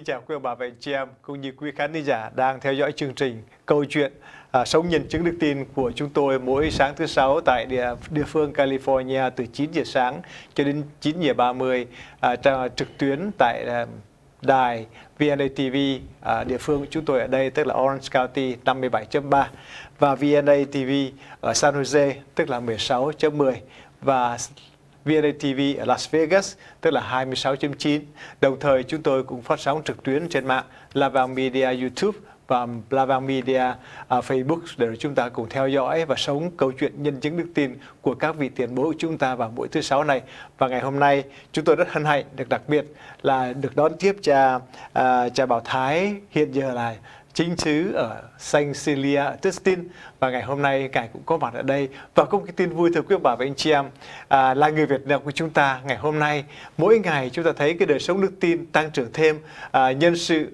Xin chào quý bà và anh chị em cũng như quý khán giả đang theo dõi chương trình Câu chuyện Sống nhân chứng đức tin của chúng tôi mỗi sáng thứ Sáu tại địa phương California từ 9 giờ sáng cho đến 9 giờ 30 trực tuyến tại đài VNA TV địa phương của chúng tôi ở đây tức là Orange County 57.3 và VNA TV ở San Jose tức là 16.10 và VNA TV ở Las Vegas tức là 26.9. Đồng thời chúng tôi cũng phát sóng trực tuyến trên mạng Lavang Media YouTube và Lavang Media Facebook để chúng ta cùng theo dõi và sống câu chuyện nhân chứng đức tin của các vị tiền bối của chúng ta vào mỗi thứ Sáu này. Và ngày hôm nay chúng tôi rất hân hạnh được đặc biệt là được đón tiếp cha Bảo Thái, hiện giờ là chính xứ ở Saint Cecilia, Tustin, và ngày hôm nay ngài cũng có mặt ở đây. và có một cái tin vui thưa quý bà và anh chị em, là người Việt Nam của chúng ta ngày hôm nay mỗi ngày chúng ta thấy cái đời sống đức tin tăng trưởng thêm, nhân sự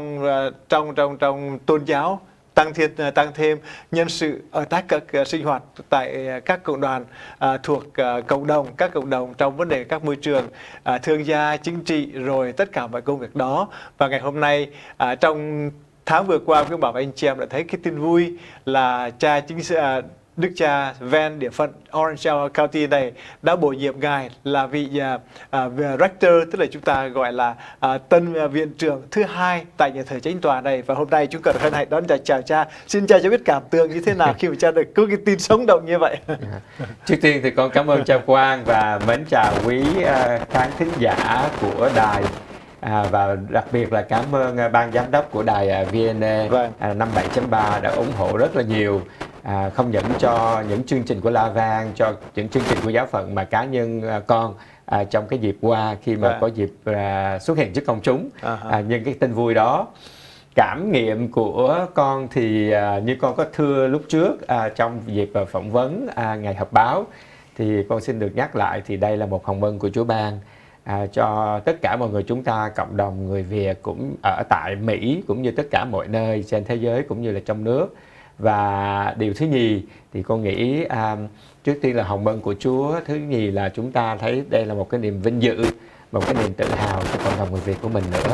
trong tôn giáo tăng thêm, nhân sự ở các sinh hoạt tại các cộng đoàn thuộc các cộng đồng trong vấn đề các môi trường thương gia, chính trị, rồi tất cả mọi công việc đó. Và ngày hôm nay trong tháng vừa qua, quý bà và anh chị em đã thấy cái tin vui là Đức cha Van địa phận Orange County này đã bổ nhiệm ngài là vị rector, tức là chúng ta gọi là tân viện trưởng thứ hai tại nhà thờ Chánh tòa này. Và hôm nay chúng tôi hân hạnh đón chào cha. Xin cha cho biết cảm tưởng như thế nào khi mà cha được có cái tin sống động như vậy. Trước tiên thì con cảm ơn cha Quang và mến chào quý khán thính giả của đài. Và đặc biệt là cảm ơn ban giám đốc của đài VNA 57.3 đã ủng hộ rất là nhiều, không những cho những chương trình của Lavang, cho những chương trình của giáo phận mà cá nhân con trong cái dịp qua khi mà có dịp xuất hiện trước công chúng. Nhưng cái tin vui đó, cảm nghiệm của con thì như con có thưa lúc trước trong dịp phỏng vấn ngày họp báo, thì con xin được nhắc lại thì đây là một hồng ân của Chúa ban cho tất cả mọi người chúng ta, cộng đồng người Việt cũng ở tại Mỹ cũng như tất cả mọi nơi trên thế giới cũng như là trong nước. Và điều thứ nhì thì con nghĩ trước tiên là hồng ân của Chúa, thứ nhì là chúng ta thấy đây là một cái niềm vinh dự, một cái niềm tự hào cho cộng đồng người Việt của mình nữa.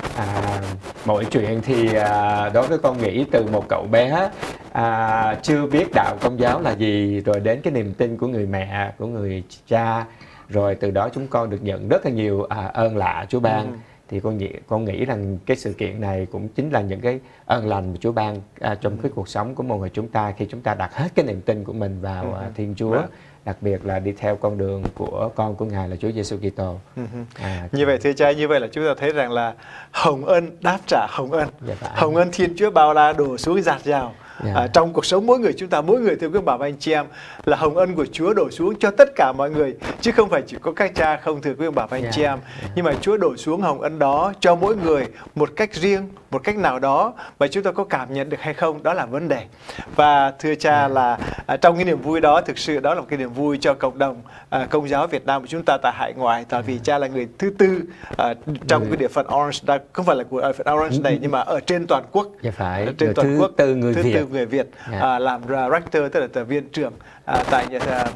Mọi chuyện thì đối với con nghĩ từ một cậu bé chưa biết đạo Công giáo là gì, rồi đến cái niềm tin của người mẹ, của người cha, rồi từ đó chúng con được nhận rất là nhiều ơn lạ Chúa ban. Thì con nghĩ rằng cái sự kiện này cũng chính là những cái ơn lành của Chúa ban trong cái cuộc sống của mọi người chúng ta, khi chúng ta đặt hết cái niềm tin của mình vào Thiên Chúa, đặc biệt là đi theo con đường của con của Ngài là Chúa Giêsu Kitô. Như vậy thưa cha, như vậy là chúng ta thấy rằng là hồng ân đáp trả hồng ân, hồng ân Thiên Chúa bao la đổ xuống dạt dào. Trong cuộc sống mỗi người chúng ta, mỗi người thưa quý bà và anh chị em, là hồng ân của Chúa đổ xuống cho tất cả mọi người, chứ không phải chỉ có các cha không thưa quý bà và anh chị em. Nhưng mà Chúa đổ xuống hồng ân đó cho mỗi người một cách riêng, một cách nào đó, và chúng ta có cảm nhận được hay không, đó là vấn đề. Và thưa cha là trong cái niềm vui đó, thực sự đó là một cái niềm vui cho cộng đồng Công giáo Việt Nam của chúng ta tại hải ngoại, tại vì cha là người thứ tư trong cái địa phận Orange, không phải là của địa phận Orange này, nhưng mà ở trên toàn quốc, trên toàn quốc, thứ tư người Việt làm rector, tức là viện trưởng tại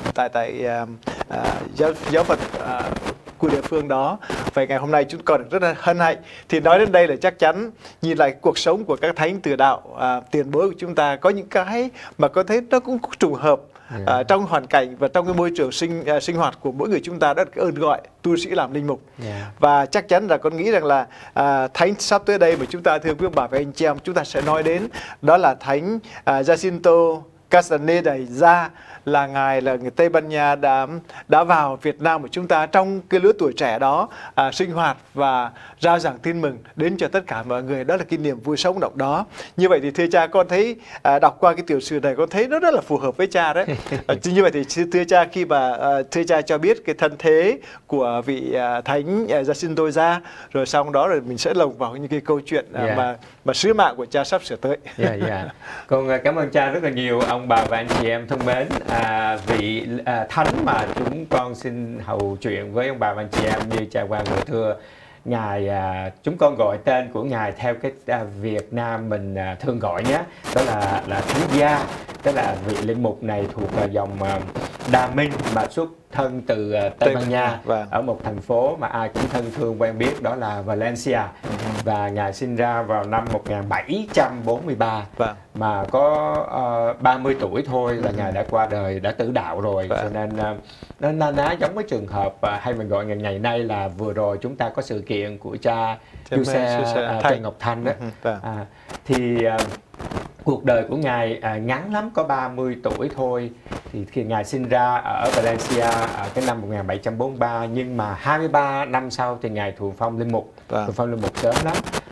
giáo phận của địa phương đó. Vậy ngày hôm nay chúng con được rất là hân hạnh. Thì nói đến đây là chắc chắn nhìn lại cuộc sống của các thánh từ đạo tiền bối của chúng ta, có những cái mà có thấy nó cũng trùng hợp trong hoàn cảnh và trong cái môi trường sinh hoạt của mỗi người chúng ta, đó là cái ơn gọi tu sĩ làm linh mục. Và chắc chắn là con nghĩ rằng là thánh sắp tới đây mà chúng ta thưa quý bà và anh chị em, chúng ta sẽ nói đến, đó là thánh Jacinto Castaneda, là ngài là người Tây Ban Nha đã vào Việt Nam của chúng ta trong cái lứa tuổi trẻ đó, sinh hoạt và rao giảng tin mừng đến cho tất cả mọi người. Đó là cái niềm vui sống động đó. Như vậy thì thưa cha, con thấy đọc qua cái tiểu sử này con thấy nó rất là phù hợp với cha đấy. Như vậy thì thưa cha, khi mà thưa cha cho biết cái thân thế của vị thánh Jacinto ra, rồi xong đó rồi mình sẽ lồng vào những cái câu chuyện mà sứ mạng của cha sắp sửa tới. Con cảm ơn cha rất là nhiều, ông bà và anh chị em thân mến. Vị thánh mà chúng con xin hầu chuyện với ông bà và anh chị em như cha Quang vừa thưa, ngài chúng con gọi tên của ngài theo cái Việt Nam mình thường gọi nhé, đó là thánh gia, tức là vị linh mục này thuộc dòng Đa Minh mà xuất thân từ Tây Ban Nha, ở một thành phố mà ai cũng thân thương quen biết, đó là Valencia. Và Ngài sinh ra vào năm 1743, mà có 30 tuổi thôi là Ngài đã qua đời, đã tử đạo rồi. Cho nên nó na ná giống với trường hợp hay mình gọi ngày nay là vừa rồi chúng ta có sự kiện của cha Giuse Trần Ngọc Thanh đó. Thì cuộc đời của Ngài ngắn lắm, có 30 tuổi thôi. Thì khi Ngài sinh ra ở Valencia ở cái năm 1743, nhưng mà 23 năm sau thì Ngài thụ phong linh mục. Thụ phong linh mục sớm lắm,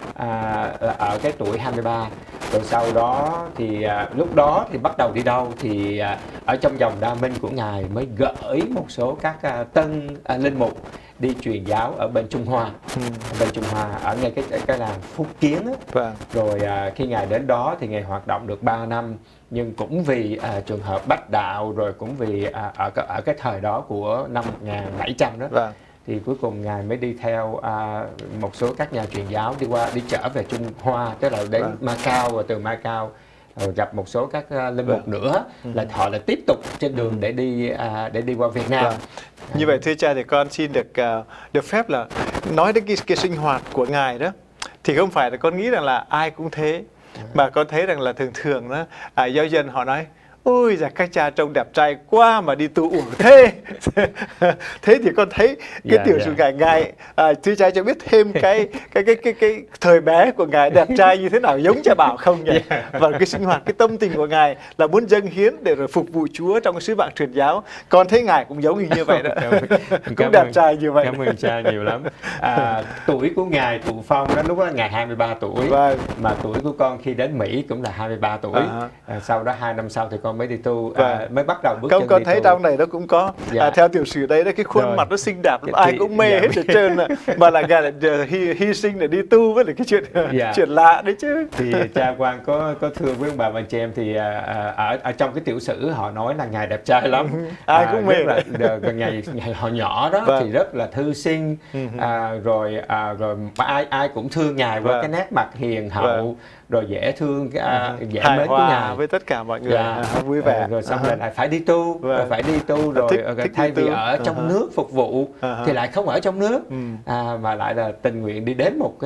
ở cái tuổi 23. Rồi sau đó thì lúc đó thì bắt đầu đi đâu thì ở trong dòng Đa Minh của Ngài mới gửi một số các tân linh mục đi truyền giáo ở bên Trung Hoa. Bên Trung Hoa ở ngay cái làng Phúc Kiến á. Rồi khi Ngài đến đó thì Ngài hoạt động được 3 năm, nhưng cũng vì trường hợp bách đạo, rồi cũng vì ở cái thời đó của năm 1700 đó, thì cuối cùng Ngài mới đi theo một số các nhà truyền giáo đi trở về Trung Hoa, tức là đến Macau, và từ Macau rồi gặp một số các linh mục nữa, là họ lại tiếp tục trên đường để đi qua Việt Nam. Như vậy thưa cha, thì con xin được phép là nói đến cái sinh hoạt của Ngài đó, thì không phải là con nghĩ rằng là ai cũng thế, mà con thấy rằng là thường đó giáo dân họ nói: ôi dạ, các cha trông đẹp trai quá mà đi tu uổng thế. Thế thì con thấy cái tiểu sử Ngài thưa cha cho biết thêm cái thời bé của Ngài đẹp trai như thế nào, giống cha Bảo không nhỉ? Và cái sinh hoạt, cái tâm tình của Ngài là muốn dâng hiến để rồi phục vụ Chúa trong cái sứ mạng truyền giáo. Con thấy Ngài cũng giống như vậy đó. Cũng đẹp trai như vậy. Cảm ơn cha nhiều lắm. Tuổi của Ngài thụ phong đó lúc đó Ngài 23 tuổi. Mà tuổi của con khi đến Mỹ cũng là 23 tuổi. Sau đó 2 năm sau thì con mới đi tu, mới bắt đầu bước chân đi tu. Con thấy trong này nó cũng có theo tiểu sử đây, cái khuôn mặt nó xinh đẹp lắm, ai cũng mê hết hết trơn, mà là Ngài hy sinh để đi tu, với lại cái chuyện lạ đấy chứ. Thì cha Quang có thưa với ông bà và chị em, thì ở trong cái tiểu sử họ nói là Ngài đẹp trai lắm, ai cũng mê. Ngày họ nhỏ đó thì rất là thư sinh, rồi ai cũng thương Ngài với cái nét mặt hiền hậu, rồi dễ thương, dễ mến của Ngài với tất cả mọi người, vui vẻ. Rồi xong rồi lại phải đi tu, rồi thay vì ở trong nước phục vụ thì lại không ở trong nước, mà lại là tình nguyện đi đến một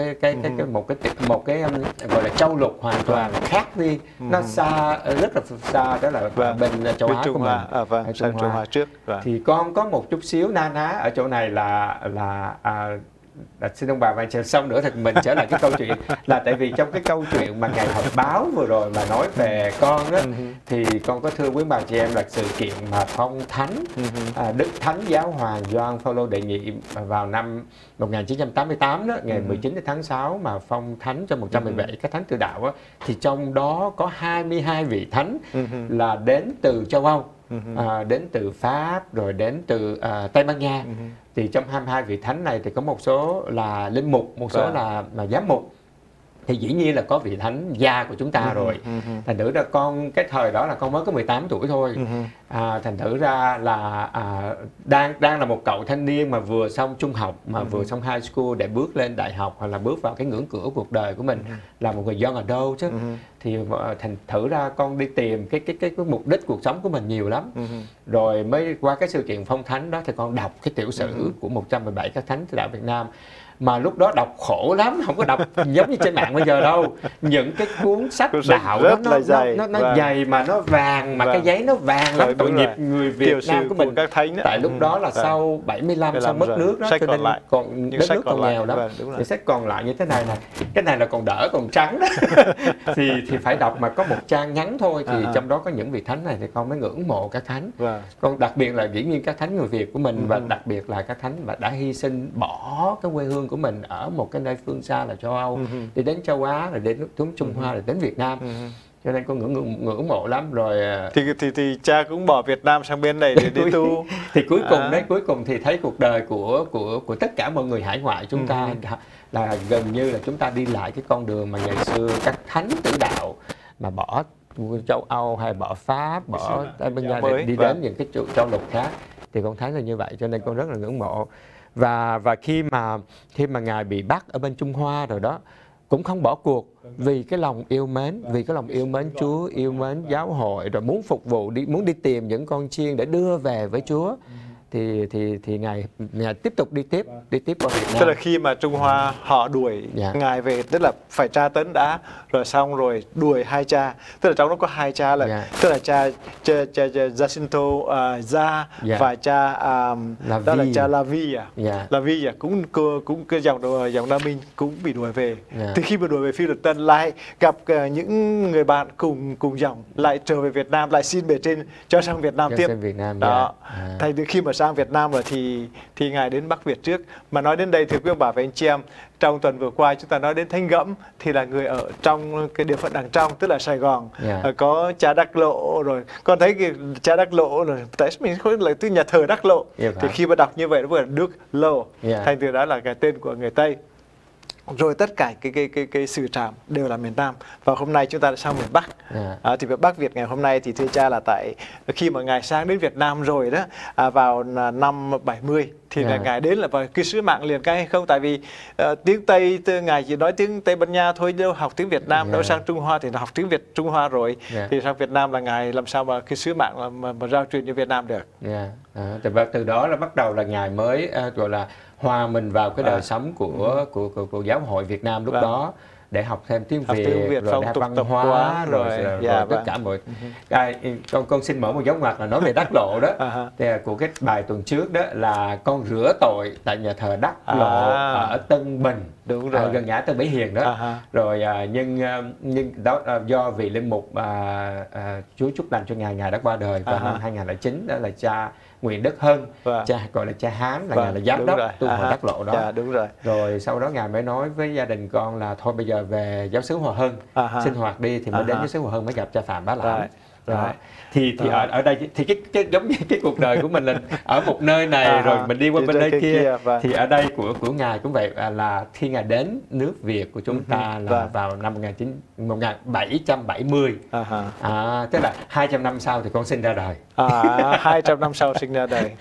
cái gọi là châu lục hoàn toàn khác đi, nó xa, rất là xa, đó là bên châu Á của mình, Trung Hoa trước. Thì con có một chút xíu na ná ở chỗ này là xin ông bà và anh chị xong nữa thì mình trở lại cái câu chuyện là tại vì trong cái câu chuyện mà Ngài họp báo vừa rồi mà nói về con đó, thì con có thưa quý bà chị em là sự kiện mà phong thánh Đức Thánh Giáo Hoàng Gioan Phaolô đệ nhị vào năm 1988 đó, ngày 19 tháng 6 mà phong thánh cho 117 cái thánh tử đạo đó, thì trong đó có 22 vị thánh là đến từ châu Âu, đến từ Pháp, rồi đến từ Tây Ban Nha. Thì trong 22 vị thánh này thì có một số là linh mục, một số là giám mục. Thì dĩ nhiên là có vị thánh gia của chúng ta rồi. Thành thử ra con cái thời đó là con mới có 18 tuổi thôi. Thành thử ra là đang là một cậu thanh niên mà vừa xong trung học, mà vừa xong high school để bước lên đại học, hoặc là bước vào cái ngưỡng cửa cuộc đời của mình, là một người young adult chứ. Thì thành thử ra con đi tìm cái mục đích cuộc sống của mình nhiều lắm. Rồi mới qua cái sự kiện phong thánh đó thì con đọc cái tiểu sử của 117 các thánh tử đạo Việt Nam. Mà lúc đó đọc khổ lắm, không có đọc giống như trên mạng bây giờ đâu. Những cái cuốn sách đạo đó nó dày mà nó vàng, mà cái giấy nó vàng lắm, tội nghiệp người Việt Nam của mình. Tại lúc đó là sau 75, sau mất nước đó, cho nên còn đất nước còn nghèo lắm. Thì sách còn lại như thế này nè, cái này là còn đỡ, còn trắng đó. thì phải đọc mà có một trang ngắn thôi, thì trong đó có những vị thánh này thì con mới ngưỡng mộ các thánh. Con đặc biệt là dĩ nhiên các thánh người Việt của mình, và đặc biệt là các thánh mà đã hy sinh bỏ cái quê hương của mình ở một cái nơi phương xa là châu Âu, đi đến châu Á, rồi đến Trung Hoa, rồi đến Việt Nam. Cho nên con ngưỡng mộ lắm rồi. Thì cha cũng bỏ Việt Nam sang bên này để đi tu. Thì cuối cùng thì thấy cuộc đời của tất cả mọi người hải ngoại chúng ta là gần như là chúng ta đi lại cái con đường mà ngày xưa các thánh tử đạo mà bỏ châu Âu hay bỏ Pháp, bỏ Tây Ban Nha để đi đến những cái châu lục khác. Thì con thấy là như vậy, cho nên con rất là ngưỡng mộ. Và khi mà Ngài bị bắt ở bên Trung Hoa rồi đó, cũng không bỏ cuộc vì cái lòng yêu mến, vì cái lòng yêu mến Chúa, yêu mến giáo hội, rồi muốn phục vụ, muốn đi tìm những con chiên để đưa về với Chúa. Thì ngài tiếp tục đi tiếp qua Việt Nam. Tức là khi mà Trung Hoa họ đuổi ngài về, tức là phải tra tấn đã, rồi xong rồi đuổi hai cha, tức là trong đó có hai cha là tức là cha Jacinto Za và cha đó là cha La Villa. La Villa cũng cái dòng Nam Minh cũng bị đuổi về. Thì khi mà đuổi về Phi Luật Tân lại gặp những người bạn cùng dòng lại trở về Việt Nam, lại xin bề trên cho sang Việt Nam tiếp. Đó. Thành từ khi mà sang Việt Nam rồi thì ngài đến Bắc Việt trước. Mà nói đến đây thì quý ông bà và anh chị em, trong tuần vừa qua chúng ta nói đến Thánh Gẫm thì là người ở trong cái địa phận đằng trong, tức là Sài Gòn. Có cha Đắc Lộ, rồi con thấy cái cha Đắc Lộ rồi tại mình không là từ nhà thờ Đắc Lộ. Thì khi mà đọc như vậy nó vừa là Đức Lộ, thành từ đó là cái tên của người Tây. Rồi tất cả cái sự trạm đều là miền Nam. Và hôm nay chúng ta đã sang miền Bắc. Thì về Bắc Việt ngày hôm nay thì thưa cha là tại khi mà ngài sang đến Việt Nam rồi đó, vào năm 70 thì là ngài đến là vào cái sứ mạng liền cái hay không? Tại vì tiếng Tây ngài chỉ nói tiếng Tây Ban Nha thôi, đâu học tiếng Việt Nam, đâu sang Trung Hoa thì học tiếng Việt Trung Hoa rồi. Thì sang Việt Nam là ngài làm sao mà cái sứ mạng mà rao truyền cho Việt Nam được. Từ đó là bắt đầu là ngài mới gọi là hòa mình vào cái đời sống của giáo hội Việt Nam lúc đó, để học thêm tiếng Việt, rồi đa văn hóa, rồi tất cả mọi. Con xin mở một dấu ngoặc là nói về Đắc Lộ đó. Thì của cái bài tuần trước đó là con rửa tội tại nhà thờ Đắc Lộ ở Tân Bình, gần ngã Tân Mỹ Hiền đó. Rồi nhưng đó do vị linh mục Chúa chúc lành cho ngài đã qua đời vào năm 2009, đó là cha Nguyễn Đức Hân, cha gọi là cha Hán, là ngài là giám đốc tu hội Đắc Lộ đó. Rồi sau đó ngài mới nói với gia đình con là thôi bây giờ về giáo xứ Hòa Hưng sinh hoạt đi, thì mới đến giáo xứ Hòa Hưng mới gặp cha Phạm Bá Lãm. Thì ở đây thì cái giống như cái cuộc đời của mình là ở một nơi này rồi mình đi qua bên nơi kia. Thì ở đây của ngài cũng vậy, là khi ngài đến nước Việt của chúng ta là vào năm 1770. Tức là 200 năm sau thì con sinh ra đời. 200 năm sau sinh ra đời.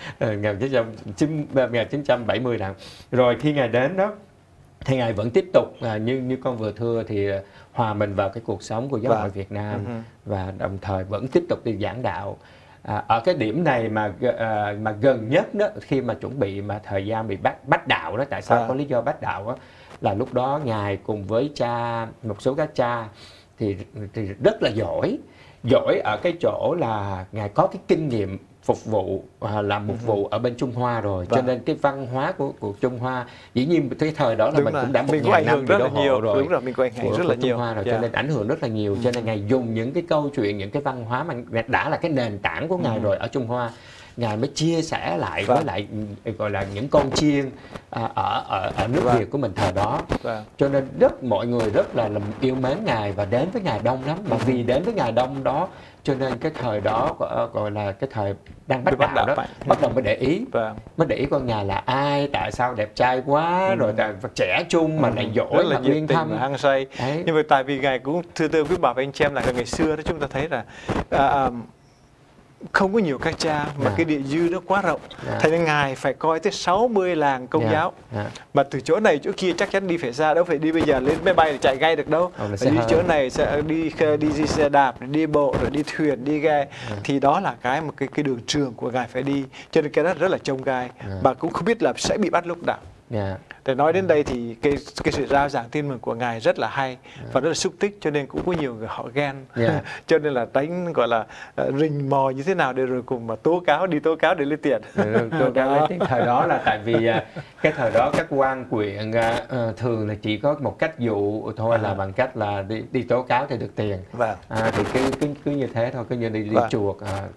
1970 nào. Rồi khi ngài đến đó thì ngài vẫn tiếp tục như con vừa thưa thì hòa mình vào cái cuộc sống của giáo hội Việt Nam, và đồng thời vẫn tiếp tục đi giảng đạo. Ở cái điểm này mà gần nhất đó, khi mà chuẩn bị mà thời gian bị bách đạo đó, tại sao có lý do bách đạo đó, là lúc đó ngài cùng với một số các cha thì rất là giỏi ở cái chỗ là ngài có cái kinh nghiệm phục vụ, làm mục vụ ở bên Trung Hoa rồi, cho nên cái văn hóa của Trung Hoa, dĩ nhiên cái thời đó là mình cũng đã 1000 năm bị đô hộ rồi. Đúng rồi, mình có ảnh hưởng rất là nhiều rồi, cho nên ảnh hưởng rất là nhiều. Cho nên ngài dùng những cái câu chuyện, những cái văn hóa mà đã là cái nền tảng của ngài rồi ở Trung Hoa, ngài mới chia sẻ lại với lại gọi là những con chiên ở nước Việt của mình thời đó. Cho nên mọi người rất là yêu mến ngài và đến với ngài đông lắm. Mà vì đến với ngài đông đó cho nên cái thời đó gọi là cái thời đang bách đạo đó, bắt đầu mới để ý con ngài là ai, tại sao đẹp trai quá, rồi trẻ trung mà lại giỏi, là nhiệt tình, hăng say. Nhưng mà tại vì ngài cũng thưa quý bà và anh chị em là ngày xưa đó chúng ta thấy là không có nhiều các cha mà cái địa dư nó quá rộng, thành nên ngài phải coi tới 60 làng công giáo, mà từ chỗ này chỗ kia chắc chắn đi phải xa, đâu phải đi bây giờ lên máy bay để chạy ngay được đâu, đi chỗ này sẽ đi xe đạp, đi bộ, rồi đi thuyền, đi ghe, thì đó là một cái đường trường của ngài phải đi, cho nên cái đó rất là chông gai, và cũng không biết là sẽ bị bắt lúc nào. Để nói đến đây thì cái sự rao giảng tin mừng của ngài rất là hay và rất là xúc tích, cho nên cũng có nhiều người họ ghen, cho nên là đánh gọi là rình mò như thế nào để rồi cùng mà tố cáo để lấy tiền. Thời đó là tại vì cái thời đó các quan quyện thường là chỉ có một cách dụ thôi, là bằng cách là đi tố cáo thì được tiền. Thì cứ như thế thôi, cứ như đi chuộc.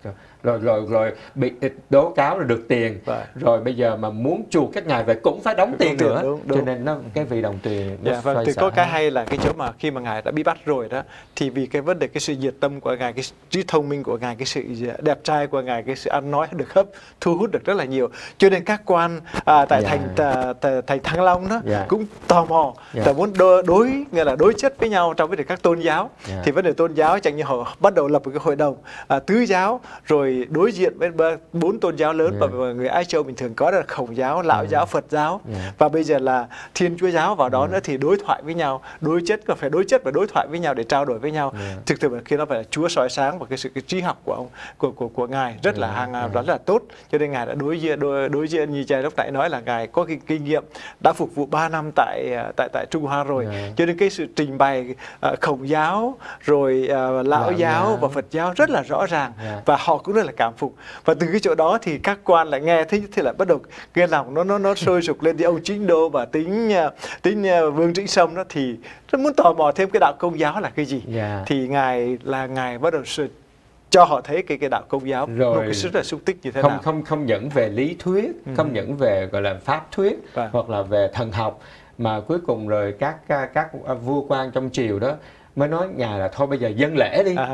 Rồi bị tố cáo rồi được tiền, rồi bây giờ mà muốn chuộc các ngài về cũng phải đóng tiền nữa, cho nên nó cái vì đồng tiền. Thì có cái hay là cái chỗ mà khi mà ngài đã bị bắt rồi đó, thì vì cái vấn đề cái sự nhiệt tâm của ngài, cái trí thông minh của ngài, cái sự đẹp trai của ngài, cái sự ăn nói được thu hút được rất là nhiều, cho nên các quan tại thành Thăng Long đó cũng tò mò, muốn đối chất với nhau trong vấn đề các tôn giáo. Thì vấn đề tôn giáo chẳng như họ bắt đầu lập một cái hội đồng tứ giáo, rồi đối diện với 4 tôn giáo lớn mà người Á Châu mình thường có là Khổng giáo, Lão giáo, Phật giáo, và bây giờ giờ là Thiên Chúa giáo vào đó nữa thì đối thoại với nhau, đối chất và đối thoại với nhau để trao đổi với nhau. Thực sự khi nó phải là Chúa soi sáng và cái trí học của ông của ngài rất là rất là tốt, cho nên ngài đã đối diện như cha lúc nãy nói là ngài có cái kinh nghiệm đã phục vụ 3 năm tại Trung Hoa rồi, cho nên cái sự trình bày Khổng giáo rồi Lão giáo và Phật giáo rất là rõ ràng và họ cũng rất là cảm phục, và từ cái chỗ đó thì các quan lại nghe thế thì lại bắt đầu cái lòng nó sôi sục lên, thì ông Chính Đô và tính Vương Trĩnh Sâm đó thì rất muốn tò mò thêm cái đạo Công giáo là cái gì, thì ngài bắt đầu cho họ thấy cái đạo Công giáo rồi, một cái rất là xúc tích như thế nào. Không những về lý thuyết, không những về gọi là pháp thuyết hoặc là về thần học, mà cuối cùng rồi các vua quan trong triều đó mới nói ngài là thôi bây giờ dân lễ đi,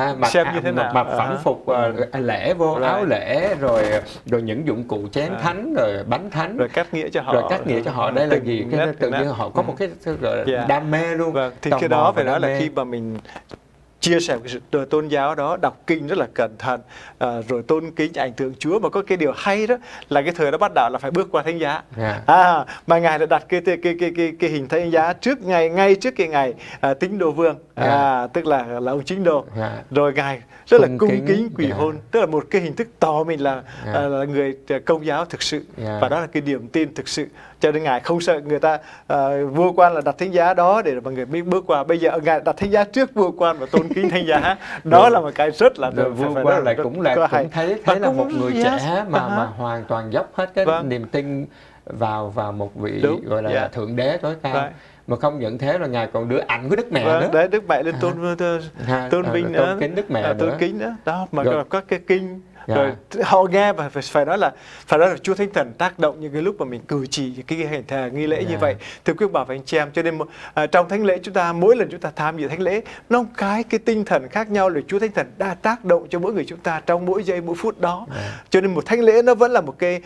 mặc phẳng phục lễ vô áo lễ, rồi những dụng cụ chén thánh rồi bánh thánh, rồi cắt nghĩa cho họ, đây là gì, cái tự nhiên họ có một cái đam mê luôn. Thì cái đó phải nói là khi mà mình chia sẻ cái sự tôn giáo đó, đọc kinh rất là cẩn thận, rồi tôn kính ảnh tượng Chúa, mà có cái điều hay đó là cái thời đó bắt đầu là phải bước qua thánh giá, mà ngài đã đặt cái hình thánh giá ngay trước cái ngày Tín Đô Vương, tức là ông Chính Đô, rồi ngài rất là cung kính quỳ hôn, tức là một cái hình thức tỏ mình là người Công giáo thực sự, và đó là cái niềm tin thực sự, cho nên ngài không sợ người ta vua quan là đặt thánh giá đó để mà người mới bước qua. Bây giờ ngài đặt thánh giá trước vua quan và tôn kính thánh giá, đó là một cái rất là vua quan lại cũng thấy là một người trẻ mà hoàn toàn dốc hết cái niềm tin vào một vị gọi là thượng đế tối cao. Mà không những thế là ngài còn đưa ảnh của Đức Mẹ nữa. Đấy, Đức Mẹ lên tôn vinh nữa, tôn kính Đức Mẹ nữa. Tôn kính nữa. Đó, mà có cái kinh. Rồi họ nghe và phải nói là Chúa Thánh Thần tác động những cái lúc mà mình cử chỉ cái hành thờ nghi lễ như vậy. Thưa quý bà và anh chị em, cho nên trong thánh lễ chúng ta, mỗi lần chúng ta tham dự thánh lễ, nó cái tinh thần khác nhau, rồi Chúa Thánh Thần đã tác động cho mỗi người chúng ta trong mỗi giây mỗi phút đó. Cho nên một thánh lễ nó vẫn là một cái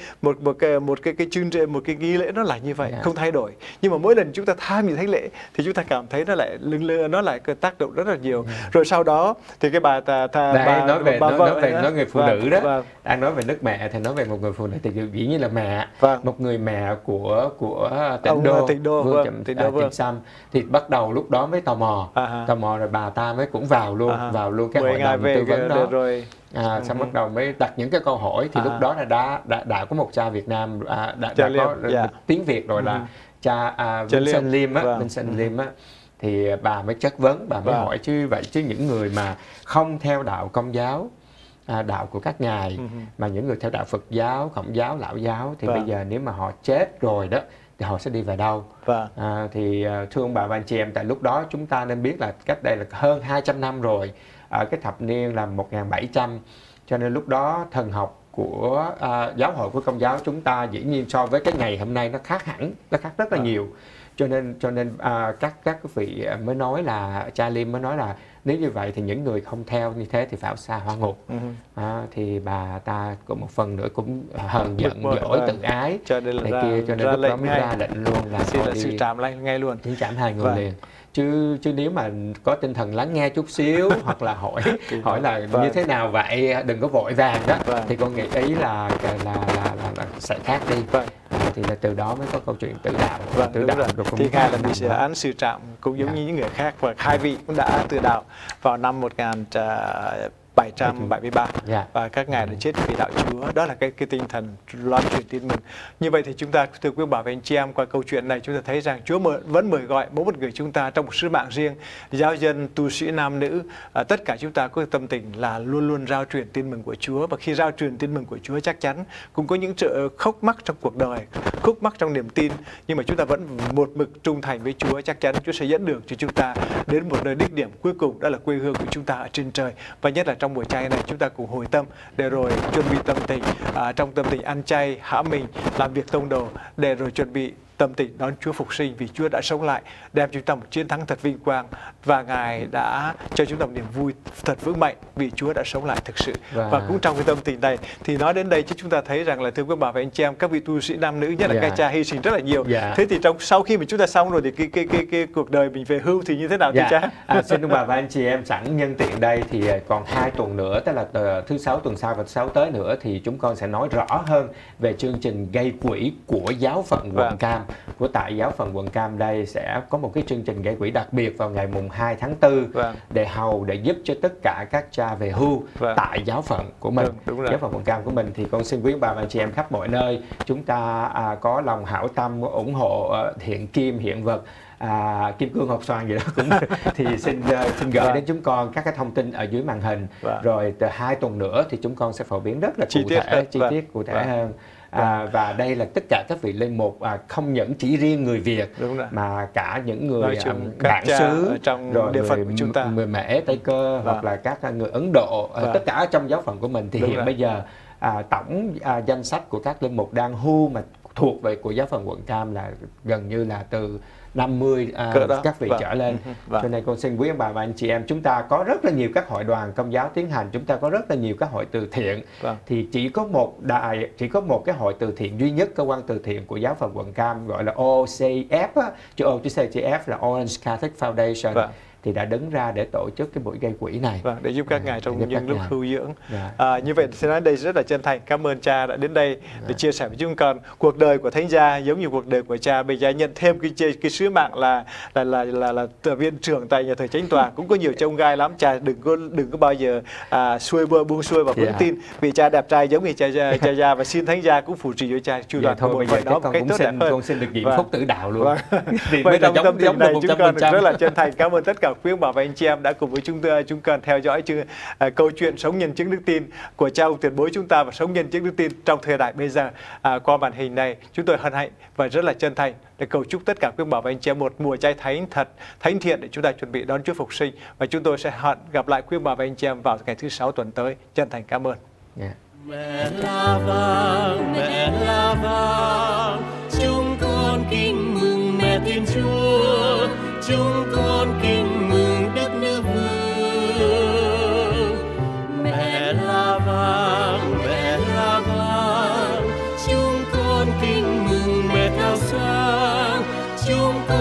chương trình, một cái nghi lễ nó là như vậy, không thay đổi. Nhưng mà mỗi lần chúng ta tham dự thánh lễ thì chúng ta cảm thấy nó lại tác động rất là nhiều. Rồi sau đó thì cái bà nói về người phụ nữ đó, đang nói về Đức Mẹ thì nói về một người phụ nữ thì dĩ nhiên là mẹ, một người mẹ của Tịnh Đô Vương Trịnh Sâm, thì bắt đầu lúc đó mới tò mò rồi bà ta mới cũng vào luôn cái hội đồng tư vấn đó rồi. Xong bắt đầu mới đặt những cái câu hỏi, thì lúc đó là đã có một cha Việt Nam đã có tiếng Việt rồi, là cha Vinh Sanh Liêm á, thì bà mới chất vấn, bà mới hỏi chứ những người mà không theo đạo Công giáo, đạo của các ngài, mà những người theo đạo Phật giáo, Khổng giáo, Lão giáo thì bây giờ nếu mà họ chết rồi đó thì họ sẽ đi về đâu? Thì thưa ông bà và anh chị em, tại lúc đó chúng ta nên biết là cách đây là hơn 200 năm rồi, ở cái thập niên là 1700, cho nên lúc đó thần học của giáo hội của Công giáo chúng ta dĩ nhiên so với cái ngày hôm nay nó khác hẳn, nó khác rất là nhiều. Cho nên các vị mới nói là, cha Liêm mới nói là nếu như vậy thì những người không theo như thế thì phải xa hỏa ngục. Thì bà ta có một phần nữa cũng hờn giận, dỗi, tự ái cho nên lúc đó mới ra lệnh luôn là sự trảm ngay luôn, chảm 2 người liền. Chứ nếu mà có tinh thần lắng nghe chút xíu hoặc là hỏi là như thế nào vậy, đừng có vội vàng đó, thì con nghĩ ý là sẽ khác đi. Thì là từ đó mới có câu chuyện tử đạo. Thì ngài là bị án xử trảm cũng giống như những người khác, và hai vị cũng đã tự đạo vào năm 1773 và các ngài đã chết vì đạo Chúa. Đó là cái tinh thần loan truyền tin mừng. Như vậy thì chúng ta, thưa quý bà và anh chị em, qua câu chuyện này chúng ta thấy rằng Chúa vẫn mời gọi mỗi một người chúng ta trong một sứ mạng riêng, giáo dân, tu sĩ nam nữ, tất cả chúng ta có tâm tình là luôn luôn rao truyền tin mừng của Chúa. Và khi rao truyền tin mừng của Chúa chắc chắn cũng có những khúc mắc trong cuộc đời, khúc mắc trong niềm tin, nhưng mà chúng ta vẫn một mực trung thành với Chúa, chắc chắn Chúa sẽ dẫn đường cho chúng ta đến một nơi đích điểm cuối cùng, đó là quê hương của chúng ta ở trên trời. Và nhất là trong buổi chay này chúng ta cùng hồi tâm để rồi chuẩn bị tâm tình, trong tâm tình ăn chay, hãm mình, làm việc tông đồ, để rồi chuẩn bị tâm tình đón Chúa phục sinh, vì Chúa đã sống lại, đem chúng ta một chiến thắng thật vinh quang, và Ngài đã cho chúng ta một niềm vui thật vững mạnh vì Chúa đã sống lại thực sự. Và cũng trong cái tâm tình này thì nói đến đây chứ chúng ta thấy rằng là, thưa quý bà và anh chị em, các vị tu sĩ nam nữ, nhất là các cha hy sinh rất là nhiều. Thế thì sau khi mà chúng ta xong rồi thì cái cuộc đời mình về hưu thì như thế nào thưa cha? Xin ông bà và anh chị em, sẵn nhân tiện đây thì còn 2 tuần nữa, tức là thứ Sáu tuần sau và thứ Sáu tới nữa, thì chúng con sẽ nói rõ hơn về chương trình gây quỹ của giáo phận quận Cam. của tại giáo phận Quận Cam đây sẽ có một cái chương trình gây quỹ đặc biệt vào ngày mùng 2 tháng 4 để giúp cho tất cả các cha về hưu tại giáo phận của mình. Giáo phận Quận Cam của mình thì con xin quý bà và anh chị em khắp mọi nơi chúng ta có lòng hảo tâm ủng hộ hiện kim hiện vật, kim cương hộp xoàn gì đó cũng thì xin gửi đến chúng con các cái thông tin ở dưới màn hình. Rồi từ 2 tuần nữa thì chúng con sẽ phổ biến rất là chi tiết cụ thể hơn. Và đây là tất cả các vị linh mục không những chỉ riêng người Việt mà cả những người bản xứ rồi người Mễ Tây Cơ hoặc là các người Ấn Độ, tất cả trong giáo phận của mình thì hiện bây giờ tổng danh sách của các linh mục đang hưu mà thuộc về của giáo phận Quận Cam là gần như là từ 50 các vị trở lên. Cho nên con xin quý ông bà và anh chị em, chúng ta có rất là nhiều các hội đoàn công giáo tiến hành, chúng ta có rất là nhiều các hội từ thiện. Thì chỉ có một cái hội từ thiện duy nhất, cơ quan từ thiện của giáo phận Quận Cam gọi là OCF chữ O chữ C chữ F là Orange Catholic Foundation. Thì đã đứng ra để tổ chức cái buổi gây quỹ này để giúp các ngài trong những lúc hưu dưỡng. Như vậy xin nói đây rất là chân thành cảm ơn cha đã đến đây để chia sẻ với chúng con cuộc đời của thánh gia giống như cuộc đời của cha. Bây giờ nhận thêm cái sứ mạng là viện trưởng tại nhà thờ Chánh Tòa. Cũng có nhiều chông gai lắm, cha đừng có bao giờ buông xuôi và vững tin, vì cha đẹp trai giống như cha gia, và xin thánh gia cũng phù trì cho cha chu toàn thôi. Bây giờ đó con cũng con xin được diện phúc tử đạo luôn. Vậy trong tâm tình này chúng con rất là chân thành cảm ơn tất cả quý ông bà và anh chị em đã cùng với chúng con theo dõi câu chuyện sống nhân chứng đức tin của cha ông tiền bối chúng ta và sống nhân chứng đức tin trong thời đại bây giờ. Qua màn hình này chúng tôi hân hạnh và rất là chân thành để cầu chúc tất cả quý ông bà và anh chị em một mùa chay thánh thật thánh thiện để chúng ta chuẩn bị đón Chúa phục sinh, và chúng tôi sẽ hẹn gặp lại quý ông bà và anh chị em vào ngày thứ 6 tuần tới. Chân thành cảm ơn. Mẹ là vàng, chúng con kính mừng mẹ Thiên Chúa, chúng con kính mừng Đức Nữ Vương. Mẹ là vàng, chúng con kính mừng mẹ Thao Sáng, chúng con